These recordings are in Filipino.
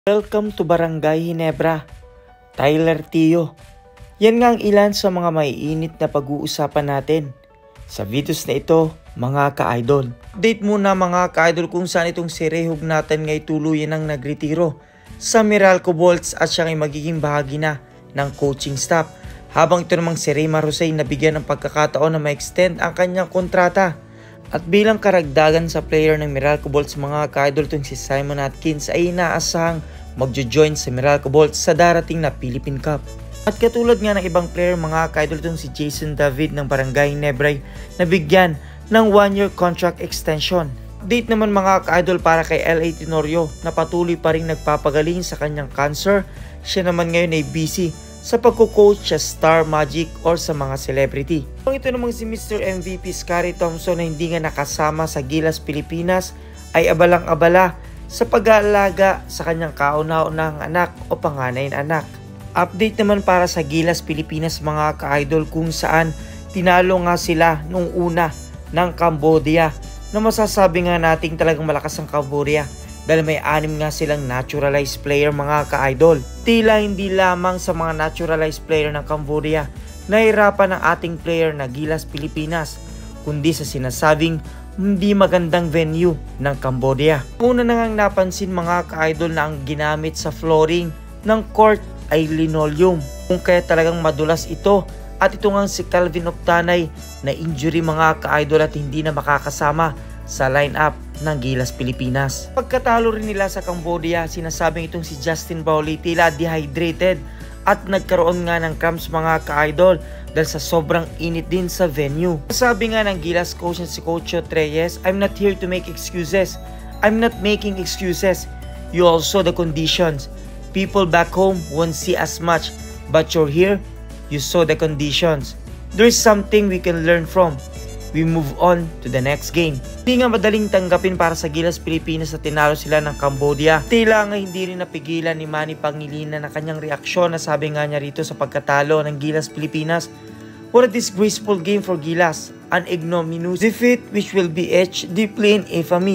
Welcome to Barangay Ginebra, Tyler Tio. Yan nga ang ilan sa mga maiinit na pag-uusapan natin sa videos na ito, mga ka-idol. Update muna mga ka-idol kung saan itong si Rehog natin ngay tuluyan ng nagretiro sa Meralco Bolts at siya ay magiging bahagi na ng coaching staff. Habang ito namang si Raymar Hussein nabigyan ng pagkakataon na ma-extend ang kanyang kontrata. At bilang karagdagan sa player ng Meralco Bolts mga ka-idol, itong si Simon Atkins ay inaasahang magjo-join sa Meralco Bolts sa darating na Philippine Cup. At katulad nga ng ibang player mga ka-idol, itong si Jason David ng Barangay Ginebra na bigyan ng 1-year contract extension. Update naman mga ka-idol para kay LA Tenorio na patuloy pa rin nagpapagaling sa kanyang cancer. Siya naman ngayon ay busy sa pagko-coach sa Star Magic or sa mga celebrity. Ito namang si Mr. MVP Scary Thompson na hindi nga nakasama sa Gilas Pilipinas ay abalang-abala sa pag-aalaga sa kanyang kauna-unahang anak o panganay na anak. Update naman para sa Gilas Pilipinas mga ka-idol kung saan tinalo nga sila nung una ng Cambodia na masasabi nga nating talagang malakas ang Cambodia. Dahil may 6 nga silang naturalized player mga ka-idol. Tila hindi lamang sa mga naturalized player ng Cambodia nahirapan ng ating player na Gilas Pilipinas, kundi sa sinasabing hindi magandang venue ng Cambodia. Una na ngang napansin mga ka-idol na ang ginamit sa flooring ng court ay linoleum, kung kaya talagang madulas ito. At ito nga si Calvin Optanay na injury mga ka-idol at hindi na makakasama sa lineup ng Gilas Pilipinas. Pagkatalo rin nila sa Cambodia, sinasabing itong si Justin Bowley tila dehydrated at nagkaroon nga ng cramps mga ka-idol dahil sa sobrang init din sa venue. Sabi nga ng Gilas coach si Coach Reyes, "I'm not here to make excuses. I'm not making excuses. You all saw the conditions. People back home won't see as much, but you're here, you saw the conditions. There's something we can learn from. We move on to the next game." Hindi nga madaling tanggapin para sa Gilas Pilipinas na tinalo sila ng Cambodia. Tila nga hindi rin napigilan ni Manny Pangilinan na kanyang reaksyon na sabi nga niya rito sa pagkatalo ng Gilas Pilipinas, "What a disgraceful game for Gilas. An ignominious defeat which will be etched deeply in infamy.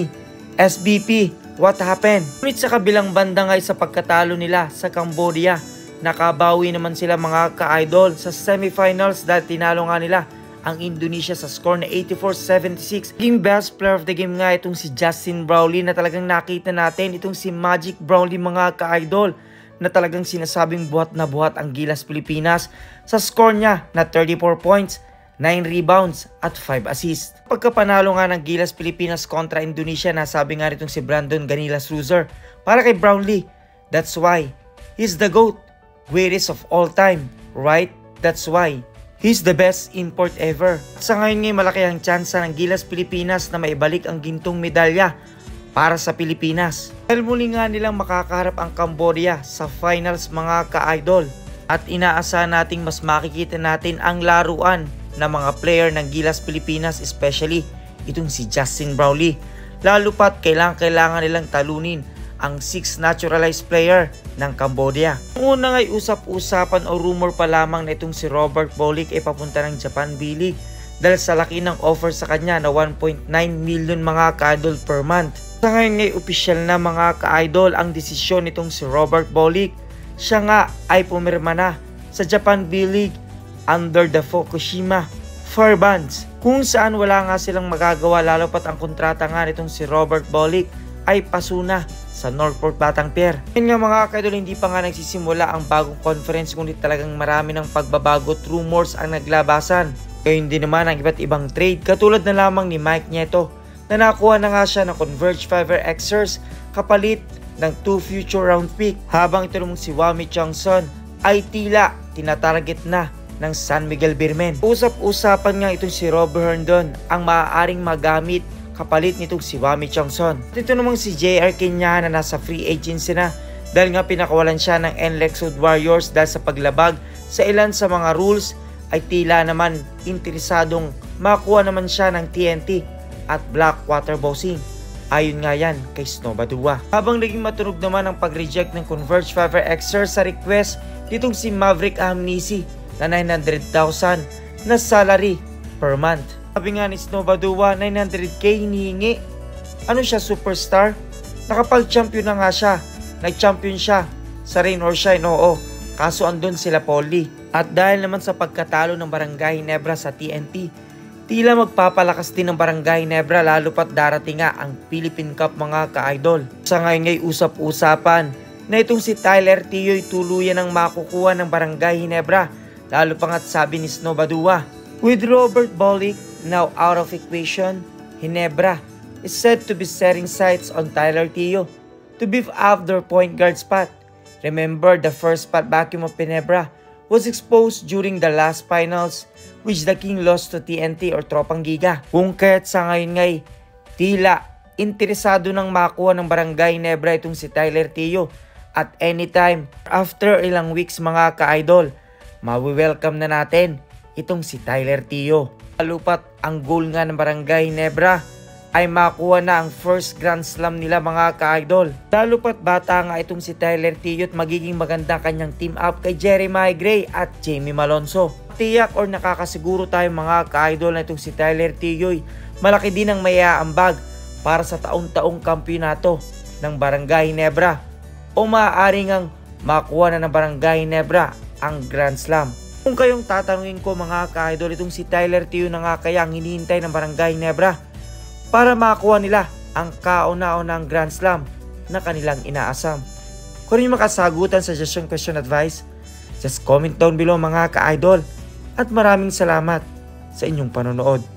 SBP, what happened?" Ngunit sa kabilang banda nga sa pagkatalo nila sa Cambodia, nakabawi naman sila mga ka-idol sa semifinals dahil tinalo nga nila ang Indonesia sa score na 84-76. Naging best player of the game nga itong si Justin Brownlee na talagang nakita natin itong si Magic Brownlee mga ka-idol na talagang sinasabing buhat na buhat ang Gilas Pilipinas sa score niya na 34 points, 9 rebounds at 5 assists. Pagkapanalo nga ng Gilas Pilipinas kontra Indonesia, nasabi nga itong si Brandon Ganilas Ruzer para kay Brownlee, "That's why he's the GOAT, greatest of all time, right? That's why he's the best import ever." Sa ngayon ngay malaki ang tsansa ng Gilas Pilipinas na maibalik ang gintong medalya para sa Pilipinas. Dahil muli nga nilang makakaharap ang Cambodia sa finals mga ka-idol. At inaasahan nating mas makikita natin ang laruan ng mga player ng Gilas Pilipinas, especially itong si Justin Brownlee. Lalo pat kailangan nilang talunin ang 6 naturalized player ng Cambodia. Ang una nga'y usap-usapan o rumor pa lamang na itong si Robert Bolick ay papunta ng Japan B-League dahil sa laki ng offer sa kanya na 1.9 million mga ka-idol per month. Sa ngayon nga'y opisyal na mga ka-idol ang desisyon nitong si Robert Bolick. Siya nga ay pumirma na sa Japan B-League under the Fukushima Firebands, kung saan wala nga silang magagawa lalo pat ang kontrata nga nitong si Robert Bolick ay pasuna sa Northport Batang Pier. Ngayon nga mga ka-idol, hindi pa nga nagsisimula ang bagong conference ngunit talagang marami ng pagbabago at rumors ang naglabasan. Ngayon din naman ang iba't ibang trade katulad na lamang ni Mike Nieto na nakuha na nga siya ng Converge Fiverr Xers kapalit ng 2 future round pick. Habang ito namang si Wami Chongson ay tila tinatarget na ng San Miguel Beermen. Usap-usapan nga itong si Robert Herndon ang maaaring magamit kapalit nitong si Wami Chongson. Ito namang si JR Kenya na nasa free agency na dahil nga pinakawalan siya ng NLEX Warriors dahil sa paglabag sa ilan sa mga rules ay tila naman interesadong makuha naman siya ng TNT at Blackwater Bossing. Ayon nga yan kay Snow Badua. Habang naging matunog naman ang pag-reject ng Converge Fiverr Xers sa request nitong si Maverick Amnisi na 900,000 na salary per month. Sabi nga ni Snow Badua, 900k hinihingi. Ano siya, superstar? Nakapag-champion na nga siya nag-champion siya sa rain or shine, oo. Kaso andun sila Polly. At dahil naman sa pagkatalo ng Barangay Ginebra sa TNT, tila magpapalakas din ng Barangay Ginebra lalo pat darating nga ang Philippine Cup mga ka-idol. Sa ngayon ngay usap-usapan na itong si Tyler Tio'y tuluyan ang makukuha ng Barangay Ginebra, lalo pa nga't sabi ni Snow Badua. With Robert Bolick now out of equation, Ginebra is said to be setting sights on Tyler Tio to beef up their point guard spot. Remember, the first spot vacuum of Ginebra was exposed during the last finals which the King lost to TNT or Tropang Giga. Kung kaya't sa ngayon ngay, tila interesado nang makuha ng Barangay Ginebra itong si Tyler Tio at anytime after ilang weeks mga ka-idol, mawi-welcome na natin itong si Tyler Tio. Alupat ang goal nga ng Barangay Ginebra ay makuha na ang first Grand Slam nila mga ka-idol. Lalo pat bata nga itong si Tyler Tio at magiging maganda kanyang team up kay Jeremiah Gray at Jamie Malonzo. Tiyak or nakakasiguro tayo mga ka-idol na itong si Tyler Tio malaki din ang maiaambag para sa taong-taong kampyonato ng Barangay Ginebra o maaaring ang makuha na ng Barangay Ginebra ang Grand Slam. Kung kayong tatanungin ko mga ka-idol, itong si Tyler Tio na nga kaya ang hinihintay ng Barangay Ginebra para makuha nila ang kauna-unang Grand Slam na kanilang inaasam. Kung rin makasagutan, suggestion, question, advice, just comment down below mga ka-idol. At maraming salamat sa inyong panonood.